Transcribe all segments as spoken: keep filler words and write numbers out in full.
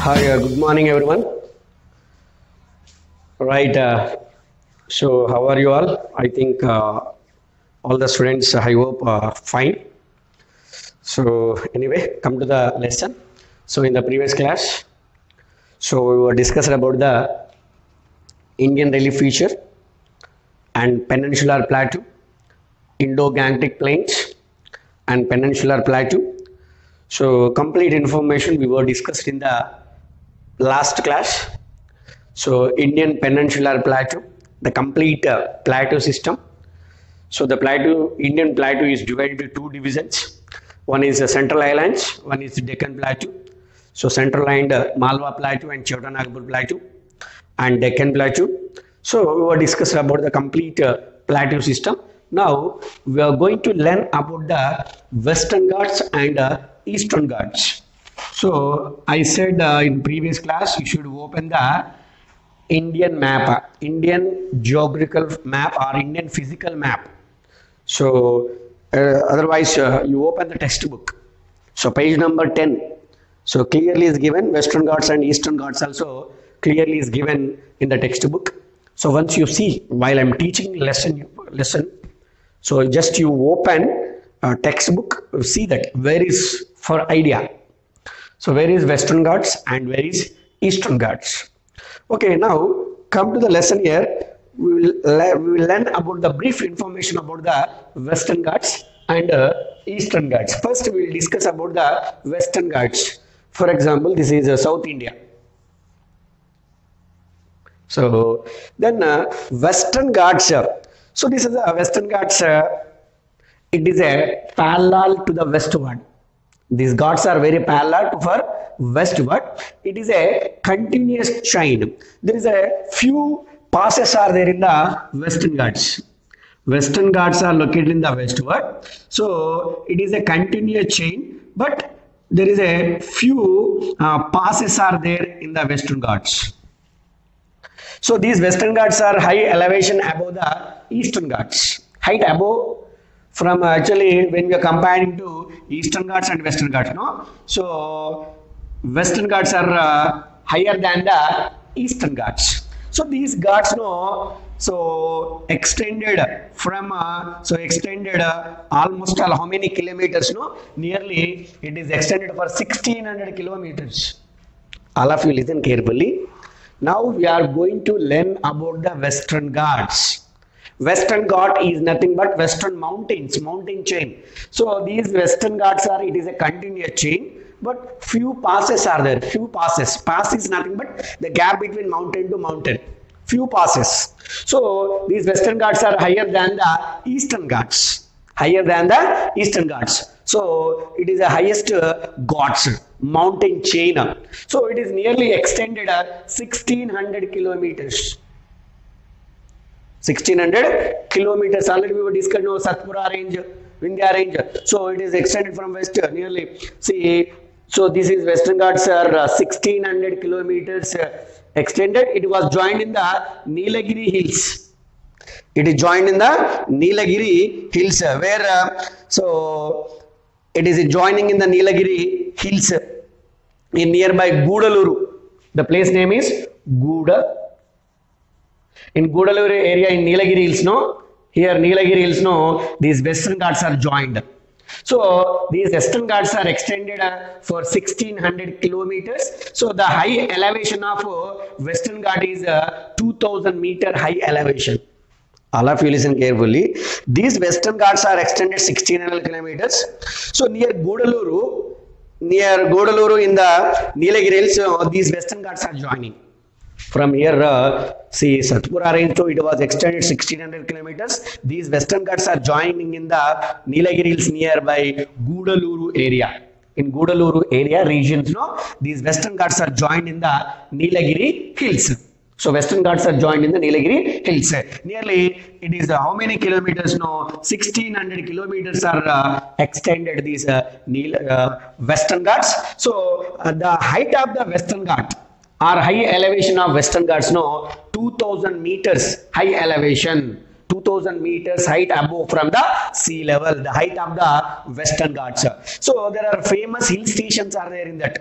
Hi, uh, good morning, everyone. Right. Uh, so, how are you all? I think uh, all the students, I hope, uh, fine. So, anyway, come to the lesson. So, in the previous class, so we were discussing about the Indian relief feature and peninsular plateau, Indo-Gangetic plains, and peninsular plateau. So, complete information we were discussed in the last class. So, Indian peninsular plateau, the complete uh, plateau system. So, the plateau, Indian plateau is divided into two divisions. One is the Central Highlands, one is the Deccan Plateau. So, Central Highland, uh, Malwa Plateau and Chota-Nagpur Plateau and Deccan Plateau. So, we were discussing about the complete uh, plateau system. Now, we are going to learn about the Western Ghats and uh, Eastern Ghats. So, I said uh, in previous class, you should open the Indian map, uh, Indian geographical map or Indian physical map. So, uh, otherwise uh, you open the textbook. So, page number ten. So, clearly is given Western Ghats and Eastern Ghats also clearly is given in the textbook. So, once you see while I am teaching lesson, lesson, so just you open a textbook, see that where is for idea. So, where is Western Ghats and where is Eastern Ghats? Okay, now come to the lesson here. We will, we will learn about the brief information about the Western Ghats and uh, Eastern Ghats. First, we will discuss about the Western Ghats. For example, this is uh, South India. So, then uh, Western Ghats. Uh, so, this is a Western Ghats. Uh, it is a parallel to the westward. These Ghats are very parallel to for westward. It is a continuous chain. There is a few passes are there in the Western Ghats. Western Ghats are located in the westward. So it is a continuous chain, but there is a few uh, passes are there in the Western Ghats. So these Western Ghats are high elevation above the Eastern Ghats. Height above from uh, actually when we are comparing to Eastern Ghats and Western Ghats, no? So Western Ghats are uh, higher than the Eastern Ghats. So these Ghats, no, so extended from, uh, so extended uh, almost how many kilometers, no? Nearly it is extended for sixteen hundred kilometers. All of you listen carefully. Now we are going to learn about the Western Ghats. Western Ghat is nothing but Western mountains, mountain chain. So these Western Ghats are, it is a continuous chain, but few passes are there, few passes. Pass is nothing but the gap between mountain to mountain, few passes. So these Western Ghats are higher than the Eastern Ghats, higher than the Eastern Ghats. So it is the highest uh, Ghats, mountain chain. So it is nearly extended uh, sixteen hundred kilometers. sixteen hundred kilometers. Already we were discussing no, Satpura range, Vindhya range. So it is extended from west uh, nearly. See, so this is Western Ghats are uh, sixteen hundred kilometers uh, extended. It was joined in the Nilagiri hills. It is joined in the Nilagiri hills uh, where uh, so it is joining in the Nilagiri hills uh, in nearby Gudaluru. The place name is Guda. In Gudaluru area in Nilagiri hills, no, here Nilagiri hills, no, these Western Ghats are joined. So these Western Ghats are extended uh, for sixteen hundred kilometers. So the high elevation of uh, Western Ghat is uh, two thousand meter high elevation. All of you listen carefully. These Western Ghats are extended sixteen hundred kilometers. So near Gudaluru, near Gudaluru in the Nilagiri hills, uh, these Western Ghats are joining. From here, uh, see Satpura range, so it was extended sixteen hundred kilometers. These Western Ghats are joining in the Nilagiri hills nearby Gudaluru area. In Gudaluru area regions, no, these Western Ghats are joined in the Nilagiri hills. So Western Ghats are joined in the Nilagiri hills. Nearly it is uh, how many kilometers? No, sixteen hundred kilometers are uh, extended these uh, Nil, uh, Western Ghats. So uh, the height of the Western Ghat, our high elevation of Western Ghats, no, two thousand meters high elevation, two thousand meters height above from the sea level, the height of the Western Ghats. So there are famous hill stations are there in that.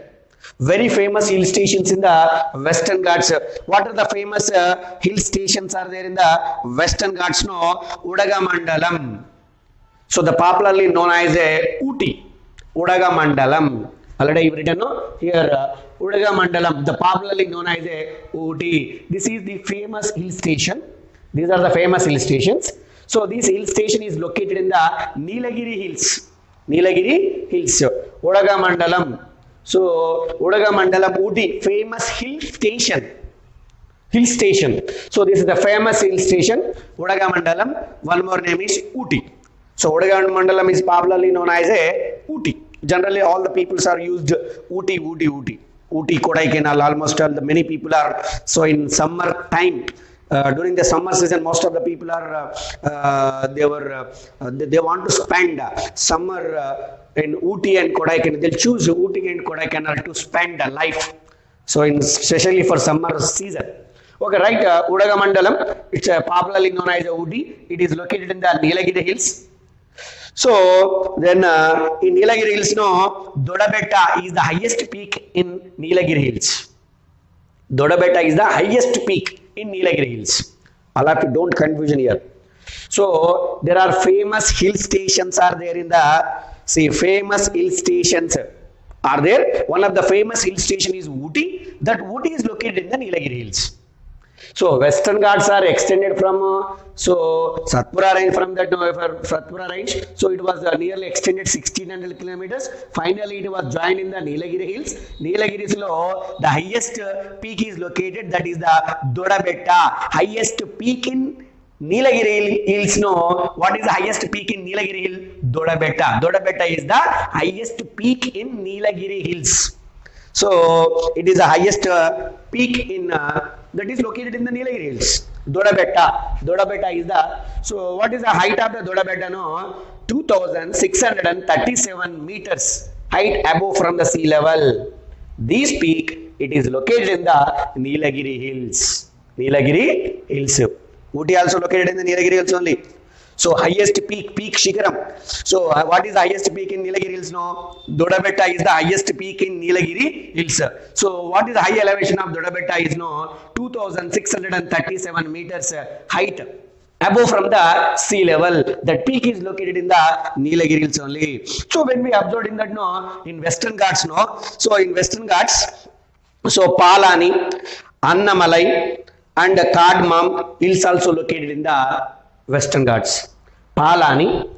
Very famous hill stations in the Western Ghats. What are the famous uh, hill stations are there in the Western Ghats? No, Udagamandalam. So the popularly known as a Ooty, Udagamandalam. Already written no? Here, uh, Udagamandalam, the popularly known as a Ooty. This is the famous hill station. These are the famous hill stations. So this hill station is located in the Nilagiri Hills. Nilagiri Hills, Udagamandalam. So Udagamandalam, Ooty, famous hill station. Hill station. So this is the famous hill station, Udagamandalam. One more name is Ooty. So Udagamandalam is popularly known as a Ooty. Generally, all the peoples are used Ooty, Ooty, Ooty. Ooty, Kodaikanal, almost all the many people are. So in summer time, uh, during the summer season, most of the people are uh, uh, they were uh, they, they want to spend uh, summer uh, in Ooty and Kodaikanal. They'll choose Ooty and Kodaikanal to spend a life. So in especially for summer season. Okay, right. Uh, Udagamandalam, it's uh, popularly known as Ooty. It is located in the Nilagiri Hills. So then uh, in Nilagiri Hills, no, Dodabetta is the highest peak in Nilagiri Hills. Dodabetta is the highest peak in Nilagiri Hills. I'll have to don't confusion here. So there are famous hill stations are there in the, see, famous hill stations are there. One of the famous hill station is Ooty. That Ooty is located in the Nilagiri Hills. So Western Ghats are extended from uh, so Satpura range, from that uh, Satpura range. So it was uh, nearly extended sixteen hundred kilometers. Finally, it was joined in the Nilagiri Hills. Nilagiri Hills, the highest uh, peak is located. That is the Dodabetta, highest peak in Nilagiri Hills. No, what is the highest peak in Nilagiri Hill? Dodabetta. Dodabetta is the highest peak in Nilagiri Hills. So it is the highest uh, peak in uh, that is located in the Nilagiri Hills. Dodabetta. Dodabetta is the, so what is the height of the Dodabetta? No, two thousand six hundred thirty-seven meters height above from the sea level. This peak, it is located in the Nilagiri Hills. Nilagiri Hills. Ooty also located in the Nilagiri Hills only. So highest peak, peak Shikaram. So uh, what is the highest peak in Nilagiri Hills? No, Dodabetta is the highest peak in Nilagiri Hills. So what is the high elevation of Dodabetta is no, two thousand six hundred thirty-seven meters uh, height above from the sea level. That peak is located in the Nilagiri Hills only. So when we observed in that no, in Western Ghats no, so in Western Ghats, so Palani, Annamalai and Kadmam hills also located in the Western Ghats. Palani,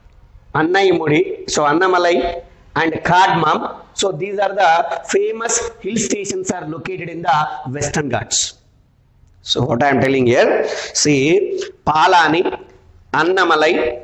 Annaimudi, so Annamalai and Kadmam. So these are the famous hill stations are located in the Western Ghats. So what I am telling here, see, Palani, Annamalai,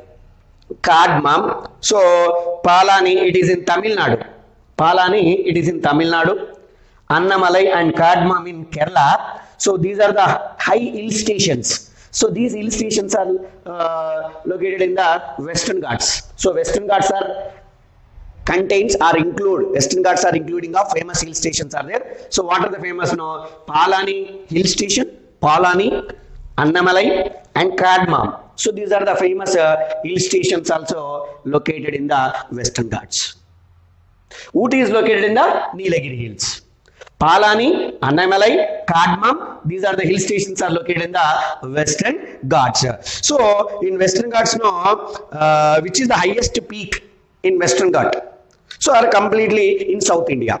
Kadmam. So Palani, it is in Tamil Nadu. Palani, it is in Tamil Nadu. Annamalai and Kadmam in Kerala. So these are the high hill stations. So these hill stations are uh, located in the Western Ghats. So Western Ghats are contains or include, Western Ghats are including of famous hill stations are there. So what are the famous no? Palani hill station, Palani, Annamalai and Kadmam. So these are the famous uh, hill stations also located in the Western Ghats. Ooty is located in the Nilagiri Hills. Palani, Annamalai, Kadmam, these are the hill stations are located in the Western Ghats. So in Western Ghats, no, uh, which is the highest peak in Western Ghats? So are completely in South India.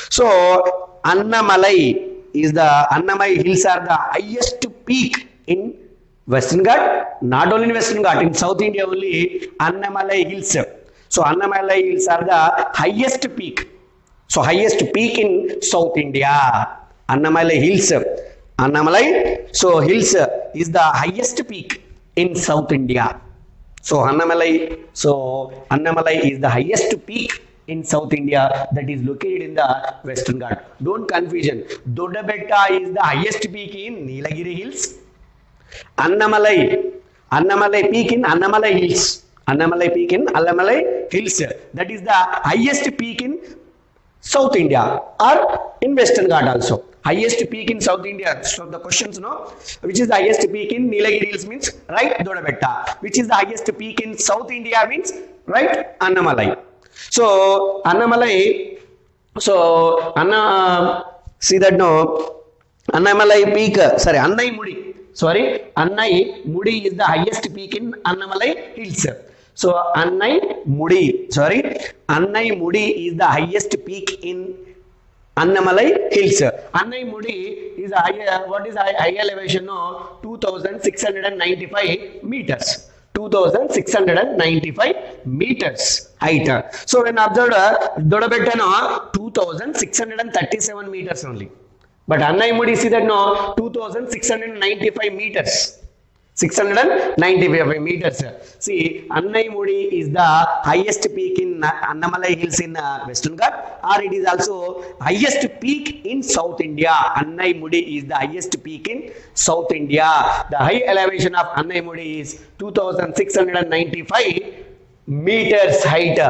So Annamalai is the, Annamalai hills are the highest peak in Western Ghats, not only in Western Ghats, in South India only Annamalai hills. So Annamalai hills are the highest peak. So highest peak in South India, Annamalai Hills. Annamalai, so hills is the highest peak in South India. So Annamalai, so Annamalai is the highest peak in South India that is located in the Western Ghats. Don't confusion. Dodabetta is the highest peak in Nilagiri Hills. Annamalai, Annamalai peak in Annamalai Hills. Annamalai peak in Annamalai Hills. That is the highest peak in South India or in Western Ghats also. Highest peak in South India. So the questions no, which is the highest peak in Nilagiri Hills means right Dodabetta. Which is the highest peak in South India means right Annamalai. So Annamalai So Anna, see that no, Annamalai peak, sorry, Annai Mudi, sorry, Annai Mudi is the highest peak in Annamalai Hills. So Annai Mudi, sorry, Annai Mudi is the highest peak in Annamalai Hills. Annai Mudi is a high, what is high, high elevation? No, two thousand six hundred ninety-five meters. two thousand six hundred ninety-five meters height. So when observed, Dodabetta no two thousand six hundred thirty-seven meters only. But Annai Mudi, see that no two thousand six hundred ninety-five meters. six hundred ninety-five meters. See, Annai Mudi is the highest peak in Annamalai Hills in uh, Western Ghat, or it is also highest peak in South India. Annai Mudi is the highest peak in South India. The high elevation of Annai Mudi is two thousand six hundred ninety-five meters height.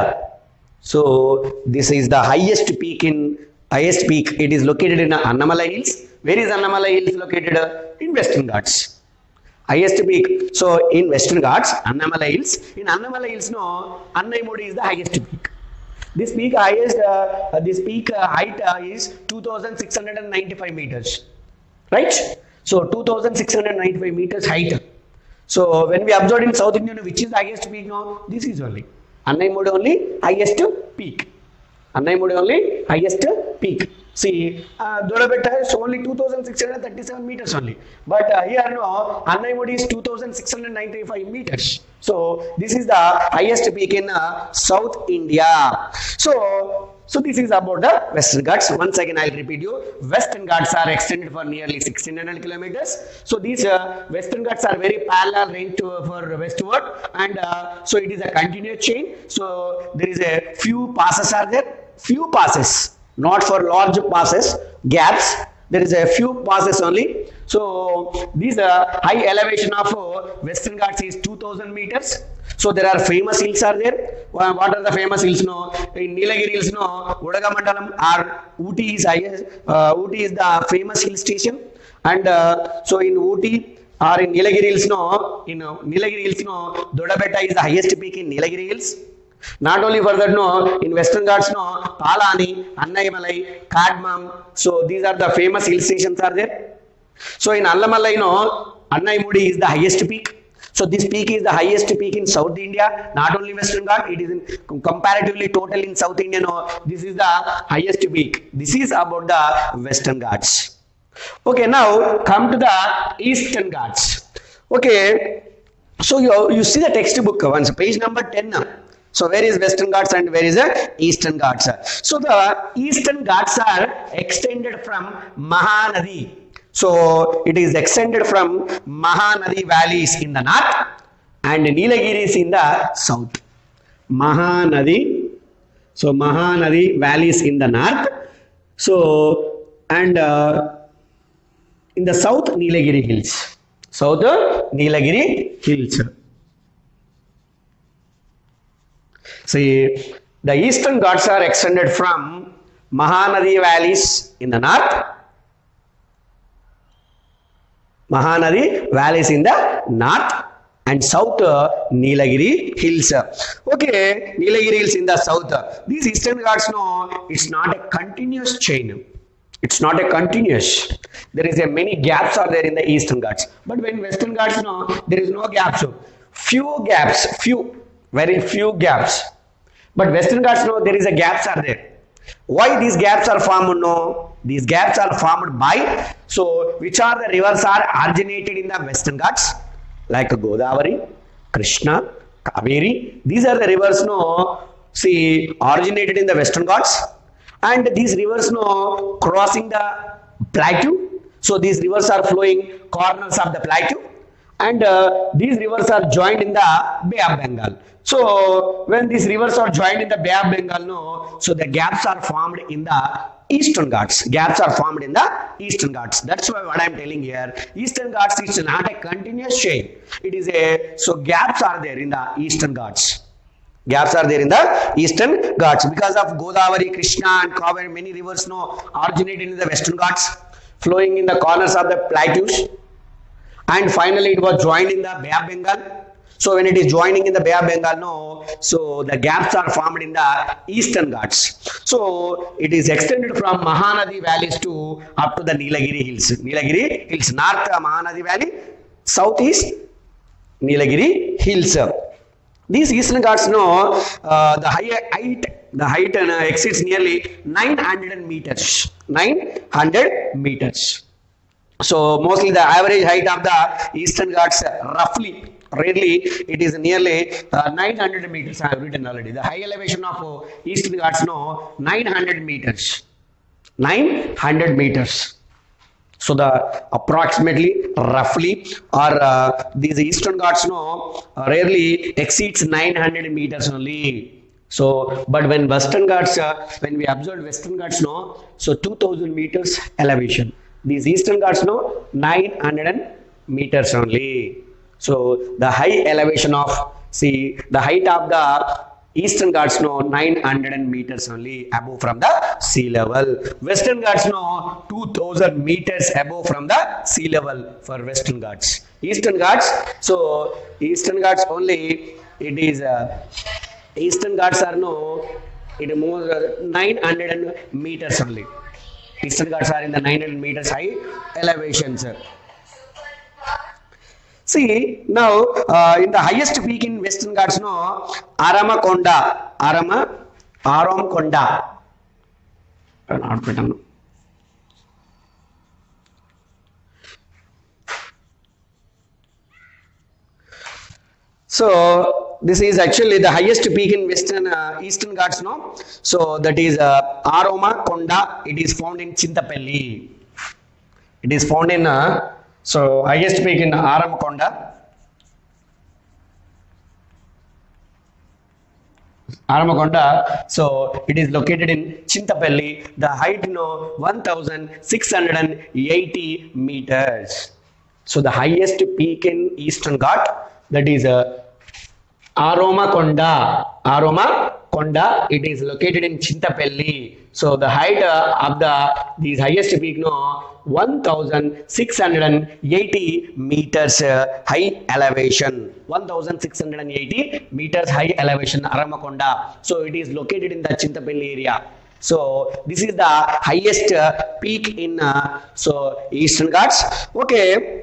So this is the highest peak in highest peak. It is located in Annamalai Hills. Where is Annamalai Hills located? In Western Ghats. Highest peak. So in Western Ghats, Annamalai Hills. In Annamalai Hills, no, Annai Mudi is the highest peak. This peak highest, uh, this peak uh, height uh, is two thousand six hundred ninety-five meters, right? So two thousand six hundred ninety-five meters height. So when we observe in South India, which is the highest peak now? This is only Annai Mudi only highest peak. Annai Mudi only highest peak. See, uh, Dodabetta is only two thousand six hundred thirty-seven meters only. But uh, here no, Annai Mudi is two thousand six hundred ninety-five meters. So this is the highest peak in uh, South India. So, so this is about the Western Ghats. Once again, I'll repeat you. Western Ghats are extended for nearly sixteen hundred kilometers. So these uh, Western Ghats are very parallel range to, uh, for westward, and uh, so it is a continuous chain. So there is a few passes are there, few passes. Not for large passes, gaps. There is a few passes only. So this uh, high elevation of uh, Western Ghats is two thousand meters. So there are famous hills are there. Uh, what are the famous hills? No, in Nilagiri Hills, no, Udagamandalam or Ooty is highest. Uh, Ooty is the famous hill station, and uh, so in Ooty or in Nilagiri Hills, no, in uh, Nilagiri Hills, no, Dodabetta is the highest peak in Nilagiri Hills. Not only for that, no, in Western Ghats, no, Palani, Annaimalai, Kadmam. So these are the famous hill stations are there. So in Annamalai, no, Annai Mudi is the highest peak. So this peak is the highest peak in South India, not only Western Ghat, it is in comparatively total in South India, no, this is the highest peak. This is about the Western Ghats. Okay, now come to the Eastern Ghats. Okay, so you, you see the textbook once, page number ten now. So where is Western Ghats and where is the Eastern Ghats? So the Eastern Ghats are extended from Mahanadi. So it is extended from Mahanadi valleys in the north and Nilagiris in the south. Mahanadi. So Mahanadi valleys in the north. So and uh, in the south Nilagiri Hills. South Nilagiri Hills. See, the Eastern Ghats are extended from Mahanadi valleys in the north, Mahanadi valleys in the north, and south uh, Nilagiri Hills. Okay, Nilagiri Hills in the south. These Eastern Ghats, no, it's not a continuous chain. It's not a continuous. There is a many gaps are there in the Eastern Ghats. But when Western Ghats, no, there is no gaps. Few gaps, few, very few gaps. But Western Ghats, no, there is a gaps are there. Why these gaps are formed? No, these gaps are formed by, so which are the rivers are originated in the Western Ghats, like Godavari, Krishna, Kaveri. These are the rivers, no, see, originated in the Western Ghats, and these rivers, no, crossing the plateau. So these rivers are flowing corners of the plateau, and uh, these rivers are joined in the Bay of Bengal. So when these rivers are joined in the Bay of Bengal, no, so the gaps are formed in the Eastern Ghats. Gaps are formed in the Eastern Ghats. That's why what I am telling here. Eastern Ghats is not a continuous chain. It is a, so gaps are there in the Eastern Ghats. Gaps are there in the Eastern Ghats because of Godavari, Krishna and Kaveri. Many rivers, no, originated in the Western Ghats, flowing in the corners of the plateaus, and finally it was joined in the Bay of Bengal. So when it is joining in the Bay of Bengal, no, so the gaps are formed in the Eastern Ghats. So it is extended from Mahanadi valleys to up to the Nilagiri hills. Nilagiri hills, north Mahanadi valley, south is Nilagiri hills. These Eastern Ghats, no, uh, the high, height, the height uh, exceeds nearly nine hundred meters. nine hundred meters. So mostly the average height of the Eastern Ghats, roughly, rarely, it is nearly uh, nine hundred meters. I have written already. The high elevation of uh, Eastern Ghats, no, nine hundred meters. nine hundred meters. So the approximately, roughly, or uh, these Eastern Ghats, no, rarely exceeds nine hundred meters only. So, but when Western Ghats, uh, when we observe Western Ghats, no, so two thousand meters elevation. These Eastern Ghats, no, nine hundred meters only. So the high elevation of, see, the height of the Eastern Ghats, no, nine hundred meters only above from the sea level. Western Ghats, no, two thousand meters above from the sea level for Western Ghats. Eastern Ghats, so Eastern Ghats only, it is, uh, Eastern Ghats are, no, it is more uh, nine hundred meters only. Eastern Ghats are in the nine hundred meters high elevations. See, now uh, in the highest peak in Western Ghats, no, Aramakonda, Arama, Aramkonda. So this is actually the highest peak in Western uh, Eastern Ghats, no. So that is uh, Aramakonda. It is found in Chintapalli. It is found in uh, so highest peak in Aramakonda. Aramakonda. So it is located in Chintapalli. The height, you know, one thousand six hundred eighty meters. So the highest peak in Eastern Ghat, that is uh, Aramakonda. Aramakonda. It is located in Chintapalli. So the height uh, of the these highest peak, no, one thousand six hundred eighty meters uh, high elevation. one thousand six hundred eighty meters high elevation, Aramakonda. So it is located in the Chintapalli area. So this is the highest uh, peak in uh, so Eastern Ghats. Okay.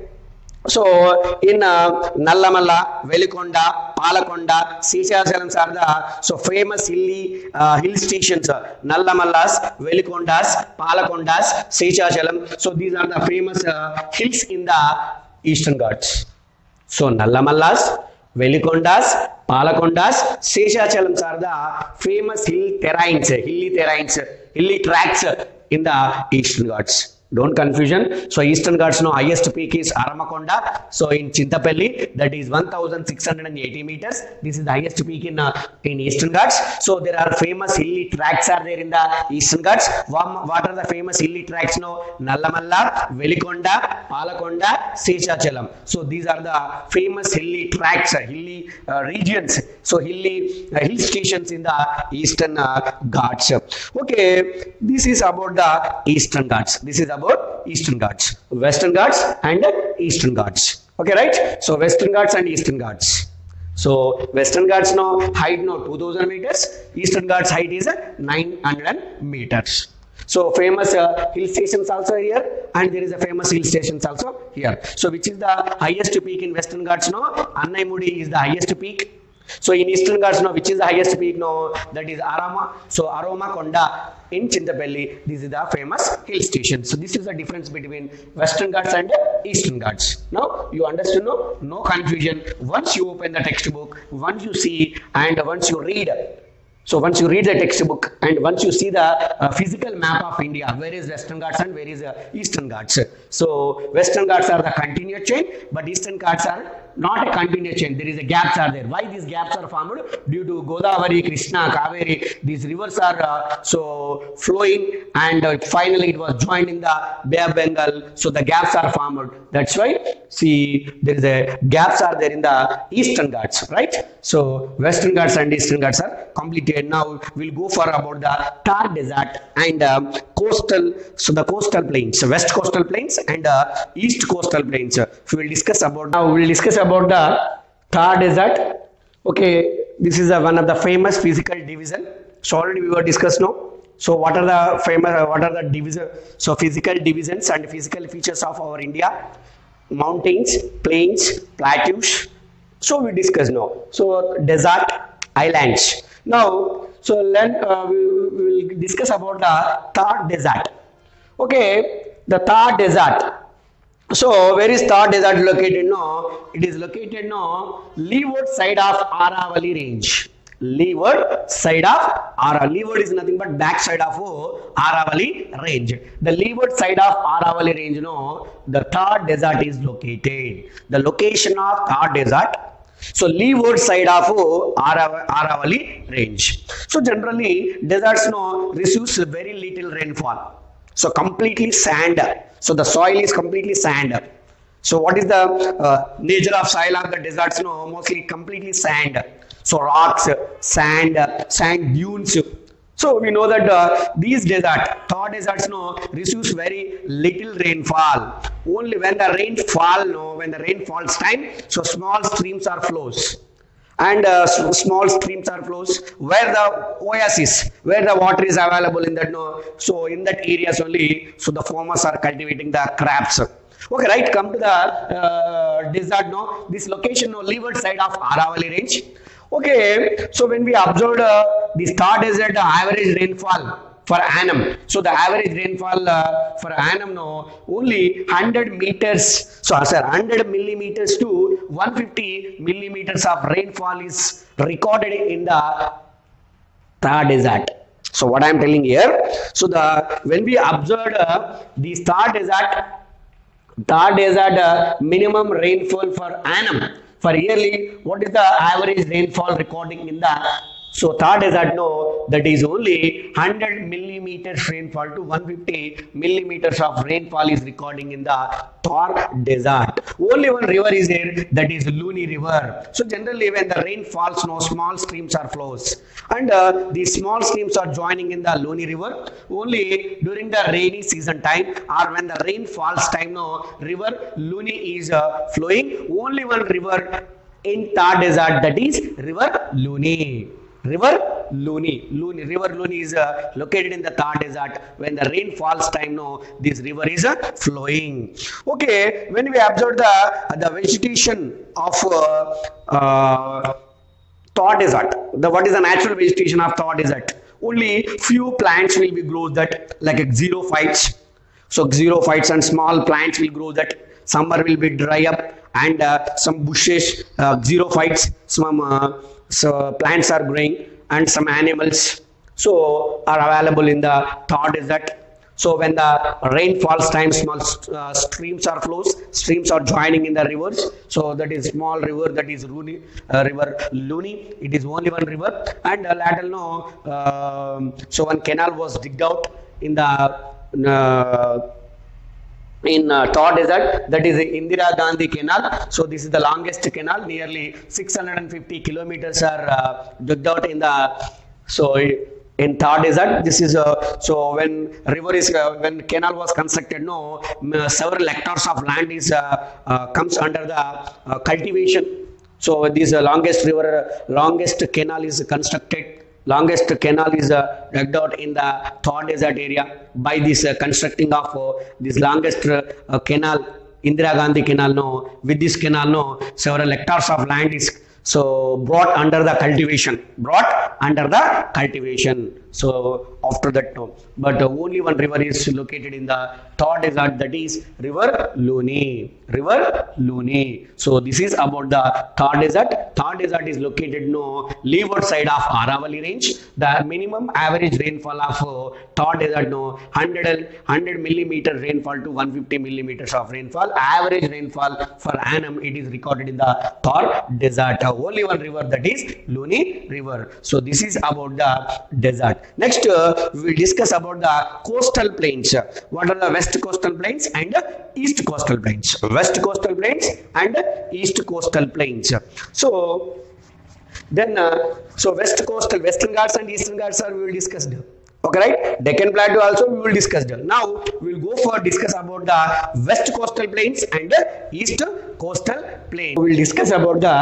So in uh, Nallamalla, Velikonda, Palakonda, Seshachalam are the so famous hilly uh, hill stations. Uh, Nallamallas, Velikondas, Palakondas, Seshachalam. So these are the famous uh, hills in the Eastern Ghats. So Nallamallas, Velikondas, Palakondas, Seshachalam are the famous hill terrains, hilly terrains, hilly tracks in the Eastern Ghats. Don't confusion. So Eastern Ghats, no, highest peak is Aramakonda. So in Chintapalli, that is one thousand six hundred eighty meters. This is the highest peak in uh, in Eastern Ghats. So there are famous hilly tracks are there in the Eastern Ghats. What are the famous hilly tracks? No, Nallamalla, Velikonda, Palakonda, Seshachalam. So these are the famous hilly tracks, uh, hilly uh, regions. So hilly uh, hill stations in the Eastern uh, Ghats. Okay, this is about the Eastern Ghats. This is about Eastern Ghats, Western Ghats and Eastern Ghats. Okay, right? So Western Ghats and Eastern Ghats. So Western Ghats, no, height, no, two thousand meters. Eastern Ghats height is nine hundred meters. So famous uh, hill stations also here, and there is a famous hill stations also here. So which is the highest peak in Western Ghats? No, Annaimudi is the highest peak. So in Eastern Ghats, no, which is the highest peak? No, that is Arama. So Aramakonda in Chintapalli. This is the famous hill station. So this is the difference between Western Ghats and Eastern Ghats. Now you understand? No, no confusion. Once you open the textbook, once you see and once you read. So once you read the textbook and once you see the uh, physical map of India, where is Western Ghats and where is uh, Eastern Ghats? So Western Ghats are the continuous chain, but Eastern Ghats are not a continuous chain. There is a gaps are there. Why these gaps are formed? Due to Godavari, Krishna, Kaveri. These rivers are uh, so flowing, and uh, finally it was joined in the Bay of Bengal. So the gaps are formed. That's why see there is a gaps are there in the Eastern Ghats, right? So Western Ghats and Eastern Ghats are completed. Now we'll go for about the Thar Desert and um, coastal. So the coastal plains, west coastal plains and uh, east coastal plains. So we will discuss about now. We will discuss about the Thar Desert. Okay, this is a, one of the famous physical division. So already we were discussed now. So what are the famous, uh, what are the division? So physical divisions and physical features of our India: mountains, plains, plateaus. So we discuss now. So desert, islands. Now, so then uh, we, we will discuss about the Thar Desert. Okay, the Thar Desert. So where is Thar Desert located now? It is located now leeward side of Aravalli range. Leeward side of Aravalli. Leeward is nothing but back side of Aravalli range. The leeward side of Aravalli range, no, the Thar Desert is located. The location of Thar Desert. So leeward side of Aravalli range. So generally deserts no receives very little rainfall. So completely sand. So the soil is completely sand. So what is the uh, nature of soil of the deserts? No, mostly completely sand. So rocks, sand, sand dunes. So we know that uh, these desert, Thar deserts, no, receives very little rainfall. Only when the rain fall, no, when the rain falls time, so small streams are flows. And uh, small streams are flows where the oasis, where the water is available in that, no, so in that areas only, so the farmers are cultivating the crops. Okay, right, come to the uh, desert, no, this location, no, leeward side of Aravalli range. Okay, so when we observed uh, the Thar Desert uh, average rainfall for annum, so the average rainfall uh, for annum, no, only one hundred meters, so sir, one hundred millimeters to one hundred fifty millimeters of rainfall is recorded in the Thar Desert. So what I am telling here, so the when we observed uh, the Thar Desert, Thar Desert uh, minimum rainfall for annum. For yearly, what is the average rainfall recording in the so Thar Desert? No, that is only one hundred millimeters rainfall to one hundred fifty millimeters of rainfall is recording in the Thar Desert. Only one river is there, that is Luni River. So generally when the rain falls, no, small streams are flows, and uh, these small streams are joining in the Luni River. Only during the rainy season time or when the rain falls time, no, river Luni is uh, flowing. Only one river in Thar Desert, that is river Luni. River Luni. Luni. River Luni is uh, located in the Thar Desert. When the rain falls time, no, this river is uh, flowing. Okay, when we observe the uh, the vegetation of uh, uh, Thar Desert, the what is the natural vegetation of Thar Desert? Only few plants will be grow that, like xerophytes. So xerophytes and small plants will grow that. Summer will be dry up, and uh, some bushes, uh, xerophytes, some uh, so plants are growing, and some animals so are available in the Thar Desert. So when the rain falls time, small uh, streams are flows, streams are joining in the rivers. So that is small river, that is Luni, uh, river Luni. It is only one river, and uh, later no, uh, so one canal was digged out in the uh, in uh, Thar Desert, that is the Indira Gandhi Canal. So this is the longest canal, nearly six hundred fifty kilometers are uh, dug out in the so in Thar Desert. This is uh, so when river is uh, when canal was constructed, no, several hectares of land is uh, uh, comes under the uh, cultivation. So this uh, longest river, longest canal is constructed. Longest canal is uh, dug out in the Thar Desert area by this uh, constructing of uh, this longest uh, canal, Indira Gandhi Canal. No, with this canal, no, several hectares of land is so brought under the cultivation, brought under the cultivation. So after that, no, but uh, only one river is located in the Thar Desert, that is river Luni. River Luni. So this is about the Thar Desert. Thar Desert is located no leeward side of Aravalli range. The minimum average rainfall of uh, Thar Desert no one hundred, one hundred millimeter rainfall to one hundred fifty millimeters of rainfall. Average rainfall for annum it is recorded in the Thar Desert. Uh, only one river, that is Luni River. So this is about the desert. Next, uh, we will discuss about the coastal plains. What are the west coastal plains and east coastal plains? West coastal plains and east coastal plains. So then, uh, so west coastal, western Ghats and eastern Ghats are we will discuss. Okay, right? Deccan Plateau also we will discuss. Now we will go for discuss about the west coastal plains and east coastal plains. We will discuss about the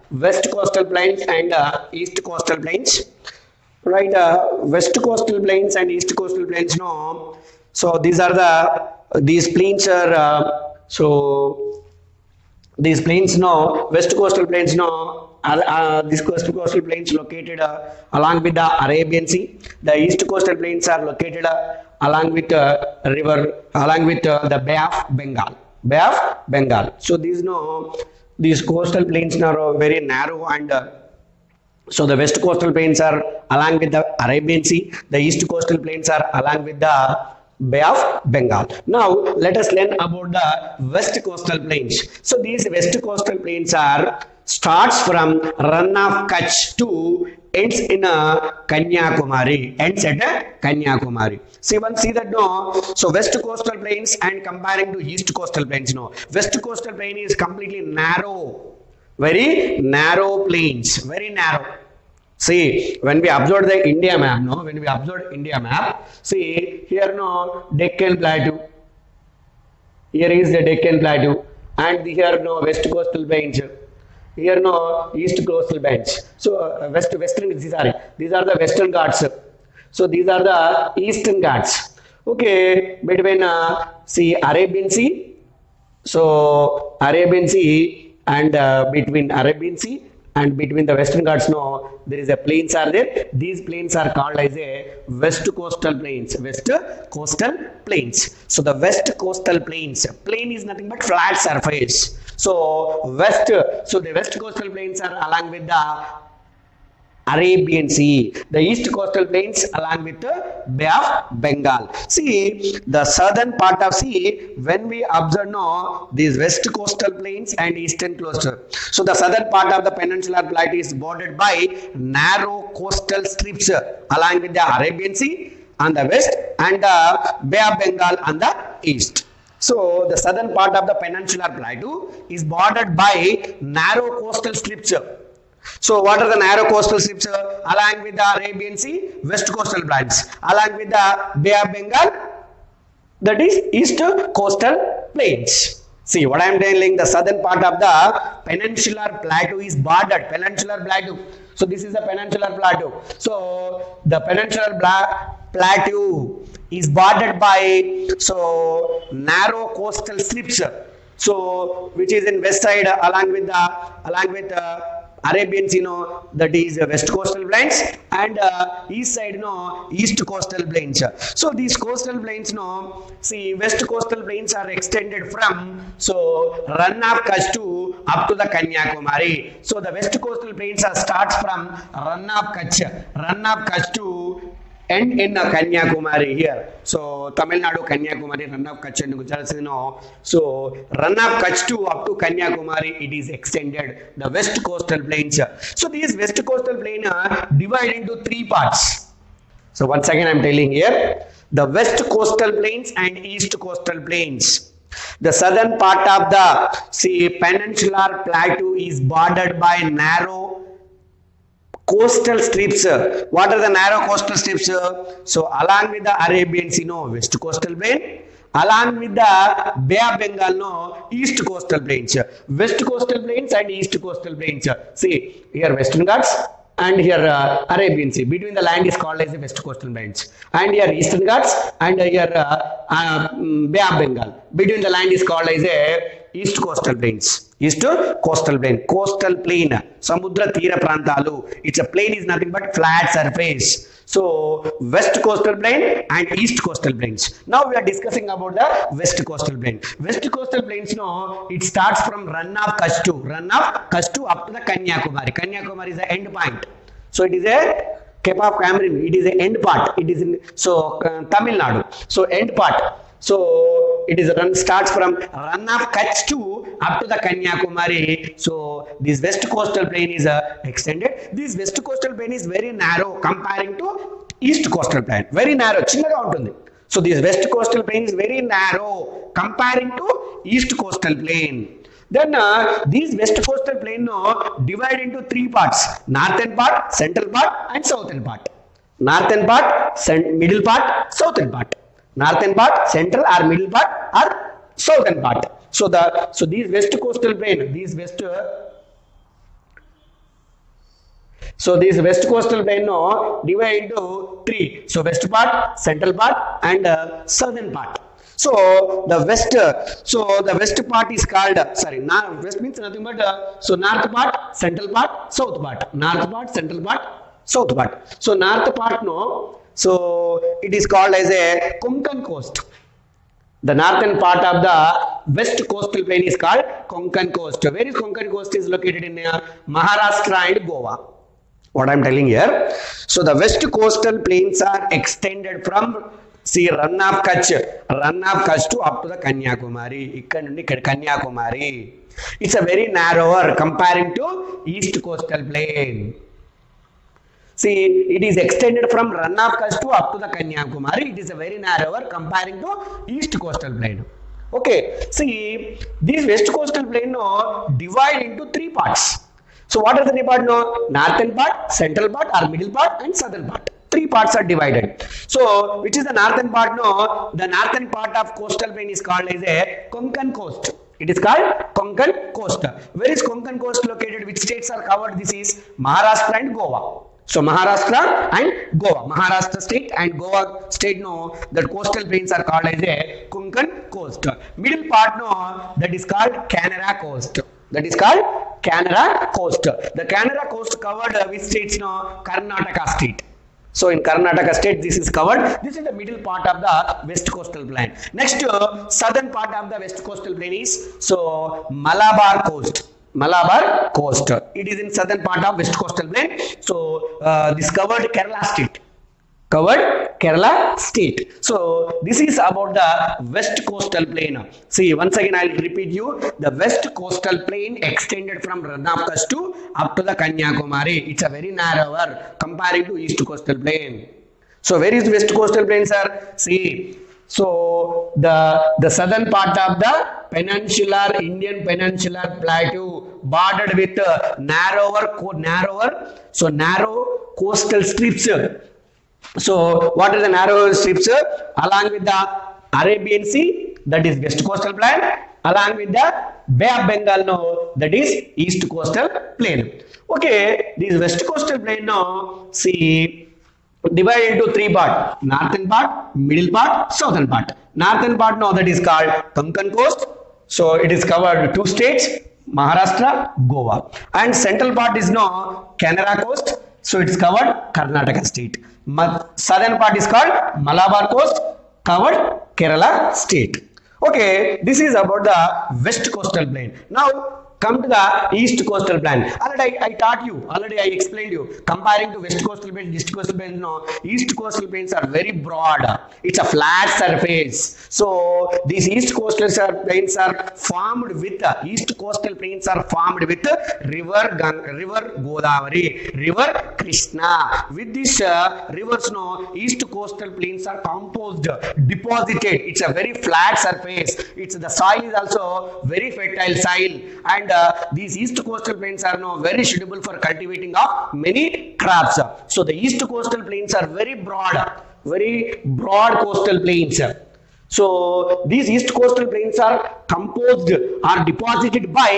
west coastal plains and uh, east coastal plains. Right, uh, west coastal plains and east coastal plains. No, so these are the these plains are uh, so these plains. No, west coastal plains. No, uh, uh, these coastal coastal plains located uh, along with the Arabian Sea. The east coastal plains are located uh, along with uh, river, along with uh, the Bay of Bengal. Bay of Bengal. So these no, these coastal plains are very narrow and. Uh, So the west coastal plains are along with the Arabian Sea, the east coastal plains are along with the Bay of Bengal. Now let us learn about the west coastal plains. So these west coastal plains are starts from Rann of Kutch to ends in a Kanyakumari, ends at a Kanyakumari. See, one see that no. So west coastal plains and comparing to east coastal plains, no. West coastal plain is completely narrow. Very narrow plains, very narrow. See, when we observe the India map, no, when we observe India map, see here no Deccan Plateau. Here is the Deccan Plateau, and here no west coastal plains. Here no east coastal plains. So uh, west western. Sorry, these are the western Ghats. So these are the eastern Ghats. Okay, between uh, see Arabian Sea. So Arabian Sea. And uh, between Arabian Sea and between the Western Ghats, no, there is a plains are there. These plains are called as a west coastal plains. West coastal plains. So the west coastal plains. Plain is nothing but flat surface. So west. So the west coastal plains are along with the Arabian Sea, the east coastal plains along with the Bay of Bengal. See, the southern part of sea, when we observe no, these west coastal plains and eastern coastal. So the southern part of the peninsular plateau is bordered by narrow coastal strips along with the Arabian Sea on the west and the Bay of Bengal on the east. So the southern part of the peninsular plateau is bordered by narrow coastal strips. So what are the narrow coastal strips uh, along with the Arabian Sea, west coastal plains, along with the Bay of Bengal, that is east coastal plains. See what I am telling, the southern part of the peninsular plateau is bordered, peninsular plateau. So this is the peninsular plateau. So the peninsular plateau is bordered by so narrow coastal strips. So which is in west side uh, along with the along with the uh, Arabian Sea, no, that is uh, west coastal plains, and uh, east side, no, east coastal plains. So these coastal plains, no, see west coastal plains are extended from so Rann of Kutch to up to the Kanyakumari. So the west coastal plains are starts from Rann of Kutch, Rann of Kutch to end in uh, Kanyakumari here. So Tamil Nadu, Kanyakumari, Rann of Kutch and Gujarat, no. So Rann of Kutch to up to Kanyakumari, it is extended, the west coastal plains. So these west coastal plains are divided into three parts. So once again I am telling here, the west coastal plains and east coastal plains. The southern part of the see peninsular plateau is bordered by narrow coastal strips. What are the narrow coastal strips? So along with the Arabian Sea, no, west coastal plain, along with the Bay of Bengal, no, east coastal plains. West coastal plains and east coastal plains. See here western Ghats and here uh, Arabian Sea. Between the land is called as the west coastal plains, and here eastern Ghats and here uh, uh, Bay of Bengal. Between the land is called as a east coastal plains. East coastal plain, coastal plain, Samudra Tira Prantalu. It's a plain is nothing but flat surface. So west coastal plain and east coastal plains. Now we are discussing about the west coastal plain. West coastal plains, no, it starts from Rann of Kutch to Rann of Kutch to up to the Kanyakumari. Kanyakumari is the end point. So it is a Cape of Cameroon. It is the end part. It is in so uh, Tamil Nadu. So end part. So it is run starts from Rann of Kutch to up to the Kanyakumari. So this west coastal plain is uh, extended. This west coastal plain is very narrow comparing to east coastal plain. Very narrow. Chinnaga untundi. So this west coastal plain is very narrow comparing to east coastal plain. Then uh, these west coastal plain no, divide into three parts: northern part, central part, and southern part. Northern part, middle part, southern part. Northern part, central or middle part or southern part. So the so these west coastal plain, these west So this west coastal plain no divide into three. So west part, central part, and uh, southern part. So the west, uh, so the west part is called uh, sorry, north, west means nothing but uh, so north part, central part, south part, north part, central part, south part. So north part no, so it is called as a Konkan coast. The northern part of the west coastal plain is called Konkan coast. Where is Konkan coast is located in uh, Maharashtra and Goa. What I am telling here. So the west coastal plains are extended from see Rann of Kutch, Rann of Kutch to up to the Kanyakumari. Ikkada nundi Kanyakumari. It's a very narrower comparing to east coastal plain. See, it is extended from Rann of Kutch to up to the Kanyakumari. It is a very narrower comparing to east coastal plain. Okay. See, this west coastal plain no divide into three parts. So what are the three parts? No, northern part, central part, or middle part, and southern part. Three parts are divided. So which is the northern part? No, the northern part of coastal plain is called as a Konkan coast. It is called Konkan coast. Where is Konkan coast located? Which states are covered? This is Maharashtra and Goa. So Maharashtra and Goa. Maharashtra state and Goa state no, that coastal plains are called as a Konkan coast. Middle part no, that is called Canara coast. That is called Canara coast. The Canara coast covered uh, which states no? Karnataka state. So in Karnataka state this is covered. This is the middle part of the west coastal plain. Next uh, southern part of the west coastal plain is so Malabar coast. Malabar coast. It is in southern part of west coastal plain. So uh, this covered Kerala state. Covered Kerala state. So this is about the west coastal plain. See, once again I will repeat you. The west coastal plain extended from Rann of Kutch to up to the Kanyakumari. It's a very narrower comparing to east coastal plain. So where is west coastal plain, sir? See, so the the southern part of the peninsular Indian peninsular plateau bordered with uh, narrower narrower so narrow coastal strips. So what are the narrow strips? Along with the Arabian Sea, that is west coastal plain. Along with the Bay of Bengal, no, that is east coastal plain. Okay, this west coastal plain now, see, divide into three parts: northern part, middle part, southern part. Northern part now that is called Konkan coast. So it is covered two states: Maharashtra, Goa, and central part is now Canara coast. So it's covered Karnataka state. Southern part is called Malabar coast, covered Kerala state. Okay, this is about the west coastal plain. Now come to the east coastal plain. Already I, I taught you, already I explained you. Comparing to west coastal plain, east coastal plain, no, east coastal plains are very broad. It's a flat surface. So these east coastal plains are formed with uh, east coastal plains are formed with uh, river Gang, river Godavari, river Krishna. With these uh, rivers, no, east coastal plains are composed, deposited. It's a very flat surface. It's the soil is also very fertile soil, and uh, these east coastal plains are now very suitable for cultivating of many crops. So the east coastal plains are very broad, very broad coastal plains. So these east coastal plains are composed or deposited by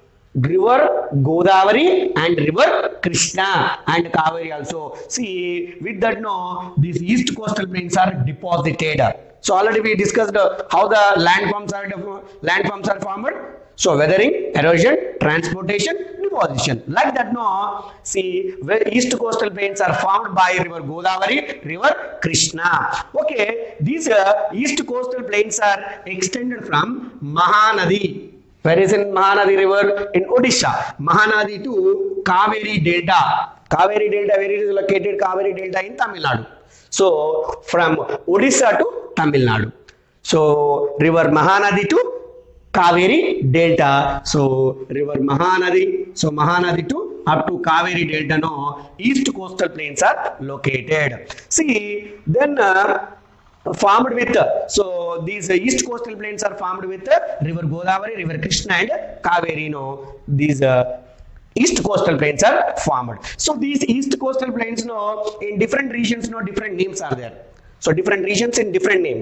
river Godavari and river Krishna and Kaveri also. See, with that no, these east coastal plains are deposited. So already we discussed uh, how the landforms are landforms are formed. So weathering, erosion, transportation, deposition. Like that no, see, where east coastal plains are formed by river Godavari, river Krishna. Okay, these uh, east coastal plains are extended from Mahanadi. Where is in Mahanadi river? In Odisha. Mahanadi to Kaveri Delta. Kaveri Delta, where it is located? Kaveri Delta in Tamil Nadu. So from Odisha to Tamil Nadu. So river Mahanadi to Kaveri Delta. So river Mahanadi. So Mahanadi to up to Kaveri Delta. No, east coastal plains are located. See, then uh, formed with uh, so these uh, east coastal plains are formed with uh, river Godavari, river Krishna, and Kaveri. No, these uh, east coastal plains are formed. So these east coastal plains, no, in different regions, no, different names are there. So different regions in different names.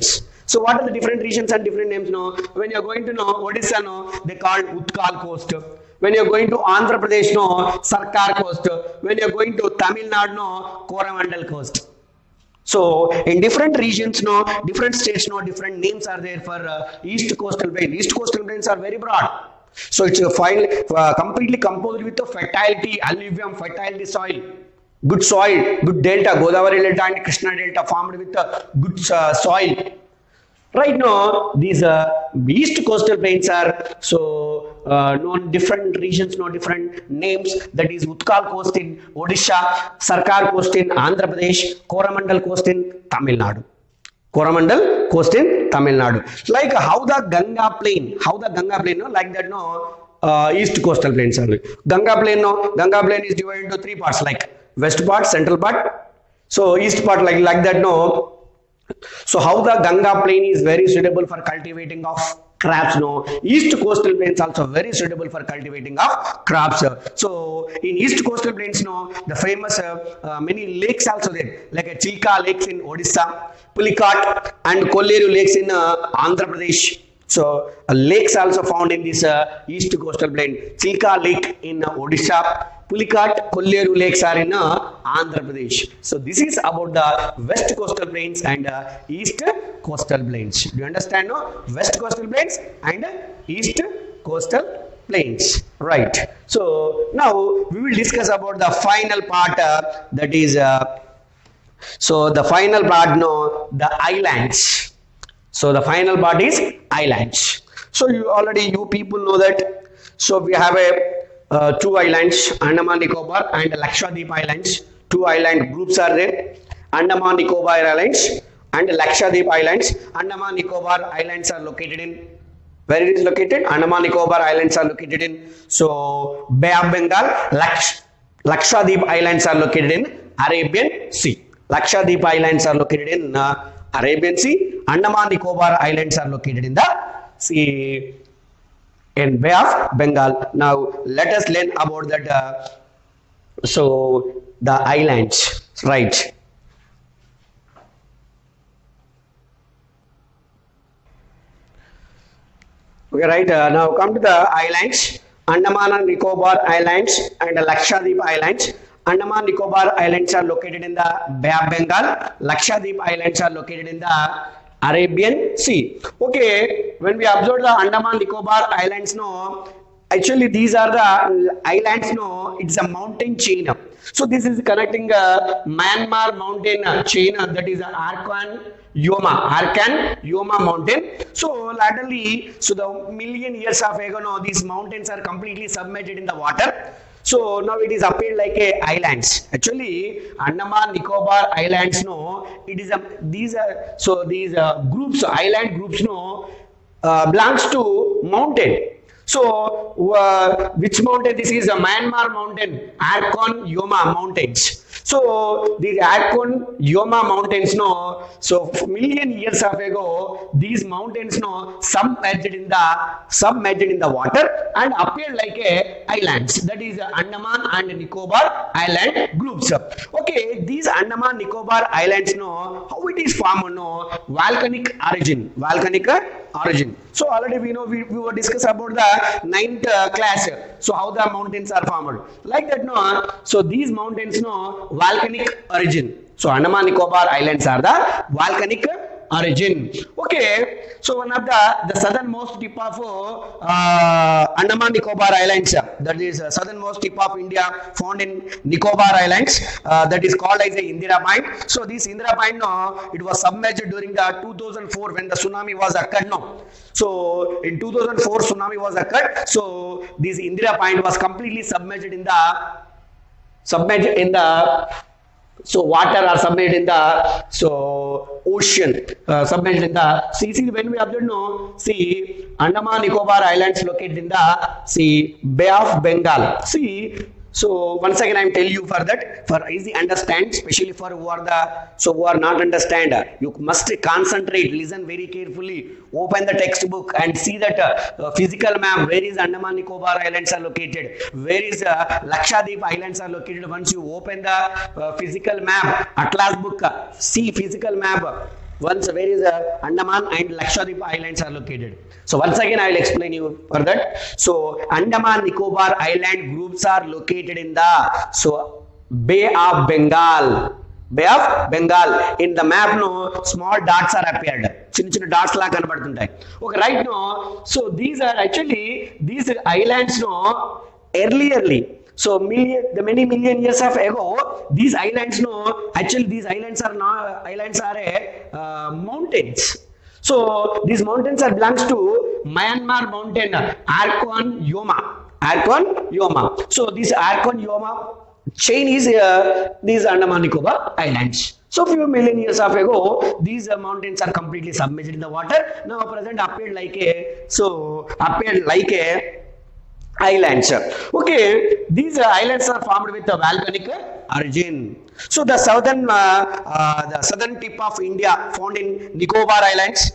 So what are the different regions and different names? No, when you are going to know Odisha, no, they call Utkal coast. When you are going to Andhra Pradesh, no, Sarkar coast. When you are going to Tamil Nadu, no, Coromandel coast. So in different regions, no, different states, no, different names are there for uh, East Coastal Plain. East Coastal Plains are very broad. So it's a file, uh, completely composed with the fertility, alluvium, fertility soil, good soil, good delta, Godavari Delta and Krishna Delta formed with a good uh, soil. Right now, these uh, East Coastal Plains are so uh, known different regions, no different names. That is Utkal coast in Odisha, Sarkar coast in Andhra Pradesh, Coromandel coast in Tamil Nadu. Coromandel coast in Tamil Nadu. Like how the Ganga plain, how the Ganga plain, no, like that, no, uh, East Coastal Plains are. Ganga plain, no, Ganga plain is divided into three parts, like west part, central part. So east part, like like that, no. So how the Ganga plain is very suitable for cultivating of crops, no. East Coastal Plains also very suitable for cultivating of crops. So in East Coastal Plains, no, the famous uh, uh, many lakes also there, like a Chilka lakes in Odisha, Pulicat and Kolleru lakes in uh, Andhra Pradesh. So uh, lakes also found in this uh, East Coastal Plain. Chilka Lake in uh, Odisha, Pulicat, Kolleru lakes are in uh, Andhra Pradesh. So this is about the West Coastal Plains and uh, East Coastal Plains. Do you understand? No, West Coastal Plains and uh, East Coastal Plains. Right. So now we will discuss about the final part. Uh, that is, uh, so the final part, no, the islands. So the final part is islands. So you already you people know that. So we have a uh, two islands, Andaman Nicobar and Lakshadweep Islands. Two island groups are there, Andaman Nicobar Islands and Lakshadweep Islands. Andaman Nicobar Islands are located in, where it is located? Andaman Nicobar Islands are located in so Bay of Bengal. Laksh, Lakshadweep Islands are located in Arabian Sea. Lakshadweep Islands are located in uh, Arabian Sea. Andaman Nicobar Islands are located in the sea in Bay of Bengal. Now let us learn about that. Uh, so the islands, right? Okay, right. Uh, now come to the islands. Andaman and Nicobar Islands and Lakshadweep Islands. Andaman Nicobar Islands are located in the Bay of Bengal. Lakshadweep Islands are located in the Arabian Sea. Okay, when we observe the Andaman Nicobar Islands, no, actually these are the islands, no, it's a mountain chain. So this is connecting a Myanmar mountain chain, that is Arkan Yoma, Arkan Yoma mountain. So latterly, so the million years of ago, no, these mountains are completely submerged in the water. So now it is appeared like a islands. Actually, Andaman Nicobar Islands, no, it is a these are so these uh, groups, island groups, no, uh, belongs to mountain. So uh, which mountain? This is a Myanmar mountain, Arkan Yoma mountains. So these Arkan Yoma mountains, no, so million years of ago, these mountains, no, submerged in the submerged in the water and appeared like a islands. That is Andaman and Nicobar island groups. Okay, these Andaman Nicobar islands, no, how it is formed, no, volcanic origin, volcanic origin. So already we know we, we were discuss about the ninth uh, class. So how the mountains are formed, like that, no. So these mountains, no, volcanic origin. So Andaman Nicobar Islands are the volcanic origin. Okay, so one of the the southernmost tip of uh, Andaman Nicobar Islands, that is uh, southernmost tip of India, found in Nicobar Islands, uh, that is called as a Indira Point. So this Indira Point, no, it was submerged during the two thousand four when the tsunami was occurred, no. So in two thousand four tsunami was occurred. So this Indira Point was completely submerged in the submerged in the so water are submerged in the so ocean, uh, submerged in the sea. See, when we observe, no, see Andaman Nicobar Islands located in the see Bay of Bengal. See, so once again I am telling you for that, for easy understand, especially for who are the so who are not understand, you must concentrate, listen very carefully, open the textbook and see that uh, uh, physical map, where is Andaman Nicobar Islands are located, where is uh, Lakshadweep Islands are located. Once you open the uh, physical map, atlas book, uh, see physical map, Once where is uh, Andaman and Lakshadweep Islands are located. So once again I will explain you for that. So Andaman Nicobar Island groups are located in the so Bay of Bengal. Bay of Bengal. In the map, no small dots are appeared. Chin chin dots la kanapadtuntayi. Okay, right now. So these are actually these islands, no earlierly. So million, the many million years of ago, these islands, no, actually these islands are not islands are a, uh, mountains. So these mountains are belongs to Myanmar mountain, Arkon Yoma, Arkon Yoma. So this Arkon Yoma chain is uh, these Andaman Nicobar Islands. So few million years of ago, these uh, mountains are completely submerged in the water. Now present appeared like a so appeared like a islands. Okay, these uh, islands are formed with a volcanic origin. So the southern uh, uh, the southern tip of India found in Nicobar Islands.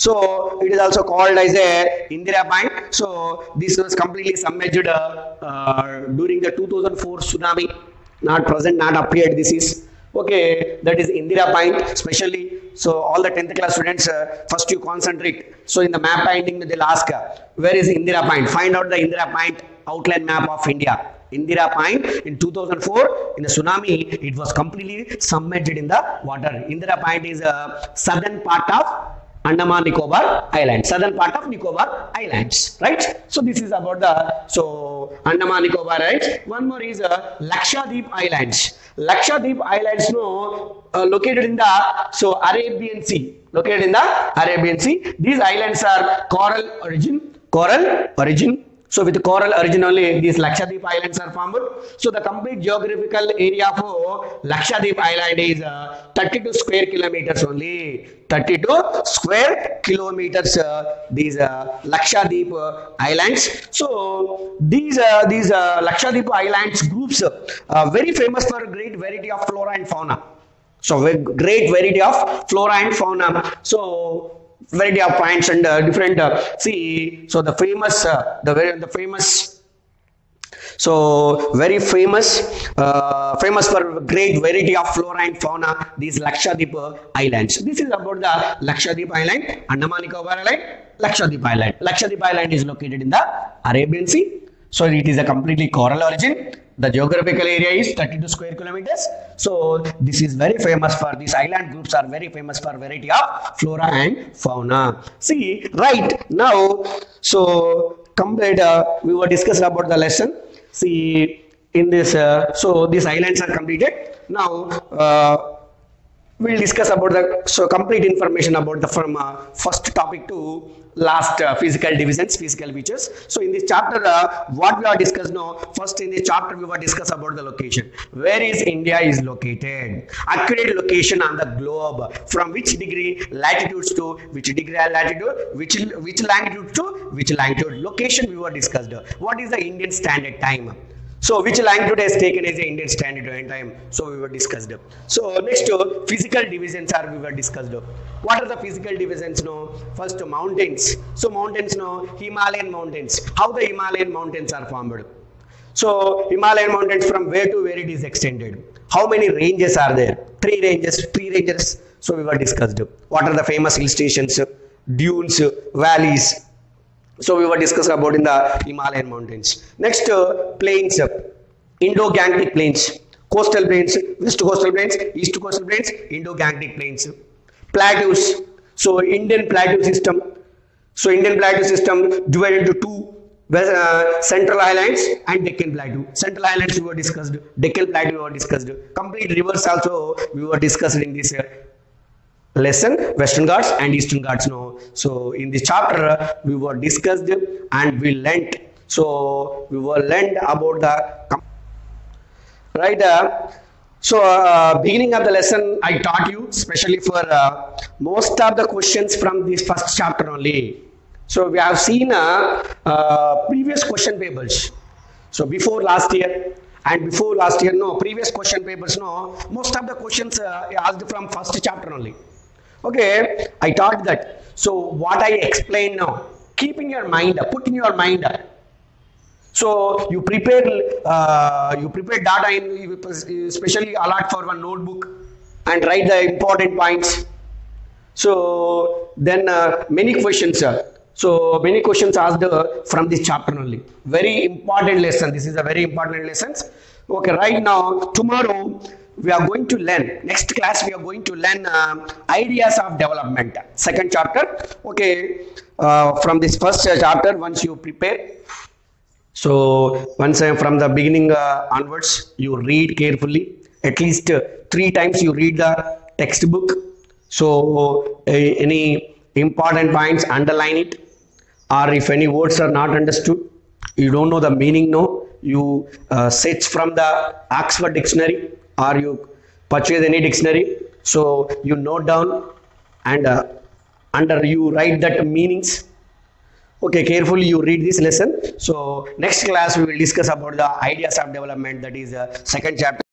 So it is also called as a Indira Point. So this was completely submerged uh, uh, during the two thousand four tsunami. Not present, not appeared. This is okay. That is Indira Point, especially. So all the tenth class students, uh, first you concentrate. So in the map finding, they'll ask, uh, where is Indira Point? Find out the Indira Point outline map of India. Indira Point in two thousand four, in the tsunami, it was completely submerged in the water. Indira Point is a uh, southern part of Andaman Nicobar Islands, southern part of Nicobar Islands, right? So this is about the so Andaman Nicobar Islands. One more is uh, Lakshadweep Islands. Lakshadweep Islands, no, uh, located in the so Arabian Sea. Located in the Arabian Sea. These islands are coral origin. Coral origin. So with coral origin only these Lakshadweep Islands are formed. So the complete geographical area for Lakshadweep Island is uh, thirty-two square kilometers only. thirty-two square kilometers. Uh, these uh, Lakshadweep uh, Islands. So these uh, these uh, Lakshadweep Islands groups uh, very famous for a great variety of flora and fauna. So great variety of flora and fauna. So variety of points and uh, different uh, see so the famous uh, the very the famous so very famous uh, famous for great variety of flora and fauna, these Lakshadweep uh, Islands. This is about the Lakshadweep Island, Andaman Nicobar Island, Lakshadweep Island. Lakshadweep Island is located in the Arabian Sea. So it is a completely coral origin. The geographical area is thirty-two square kilometers. So this is very famous for these island groups are very famous for variety of flora and fauna. See right now, so complete uh, we were discussed about the lesson. See in this, uh, so these islands are completed. Now uh, we'll discuss about the so complete information about the from uh, first topic to last uh, physical divisions, physical features. So in this chapter, uh, what we are discussed now, first in this chapter we will discuss about the location. Where is India is located? Accurate location on the globe. From which degree latitudes to which degree latitude, which which longitude to which longitude. Location we were discussed. What is the Indian Standard Time? So which longitude has taken as the Indian Standard Time? So we were discussed. So next uh, physical divisions are we were discussed. What are the physical divisions? No, first mountains. So mountains, no, Himalayan mountains. How the Himalayan mountains are formed? So Himalayan mountains, from where to where it is extended? How many ranges are there? Three ranges. Three ranges. So we were discussed. What are the famous hill stations? Dunes, valleys. So we were discussing about in the Himalayan mountains. Next uh, plains, uh, Indo-Gangetic plains, coastal plains, west coastal plains, east coastal plains, Indo-Gangetic plains. Plateaus, so Indian plateau system. So Indian plateau system divided into two, uh, Central Highlands and Deccan Plateau. Central Highlands we were discussed, Deccan Plateau we were discussed. Complete rivers also we were discussed in this uh, lesson, Western Ghats and Eastern Ghats. No, so in this chapter uh, we were discussed and we learnt. So we were learned about the right. Uh, so uh, beginning of the lesson, I taught you especially for uh, most of the questions from this first chapter only. So we have seen uh, uh, previous question papers. So before last year. And before last year, no, previous question papers, no, most of the questions uh, asked from first chapter only. Okay, I taught that. So what I explain now, keep in your mind, put in your mind. So you prepare, uh, you prepare data in, especially allot for one notebook and write the important points. So then uh, many questions uh, so many questions asked uh, from this chapter only. Very important lesson. This is a very important lesson. Okay, right now, tomorrow we are going to learn, next class we are going to learn uh, ideas of development, second chapter. Okay, uh, from this first chapter, once you prepare, so once uh, from the beginning uh, onwards, you read carefully, at least uh, three times you read the textbook. So uh, any important points, underline it, or if any words are not understood, you don't know the meaning, no, you uh, search from the Oxford dictionary, or you purchase any dictionary, so you note down, and uh, under you write that meanings. Okay, carefully you read this lesson. So next class we will discuss about the ideas of development, that is uh, second chapter.